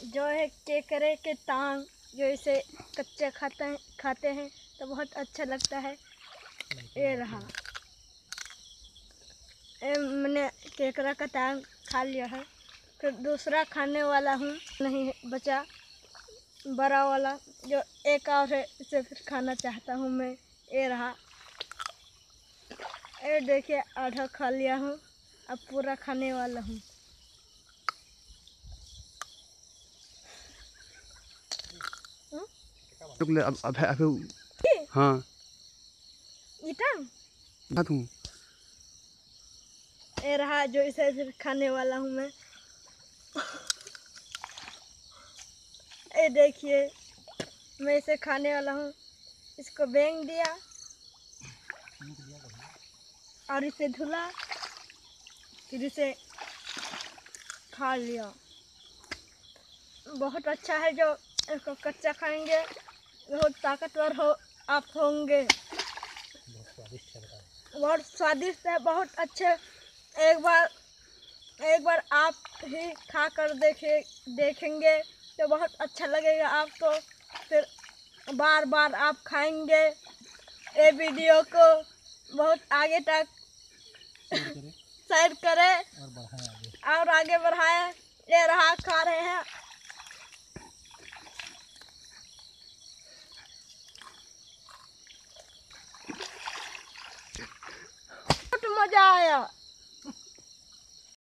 जो है केकड़े के टांग जो इसे कच्चे खाते हैं तो बहुत अच्छा लगता है। ये रहा, मैंने केकड़ा का टांग खा लिया है। फिर दूसरा खाने वाला हूँ, नहीं बचा बड़ा वाला जो एक और है, इसे फिर खाना चाहता हूँ मैं। ये रहा, ये देखिए आधा खा लिया हूँ, अब पूरा खाने वाला हूँ। हाँ ये रहा जो इसे फिर खाने वाला हूँ मैं। ये देखिए मैं इसे खाने वाला हूँ। इसको बेंग दिया और इसे धुला, फिर इसे खा लिया। बहुत अच्छा है, जो इसको कच्चा खाएंगे बहुत ताकतवर आप होंगे। बहुत स्वादिष्ट है, बहुत अच्छे। एक बार आप ही खा कर देखेंगे तो बहुत अच्छा लगेगा आपको। फिर बार बार आप खाएंगे। ये वीडियो को बहुत आगे तक शेयर करें और आगे बढ़ाएं। ये रहा, खा रहे हैं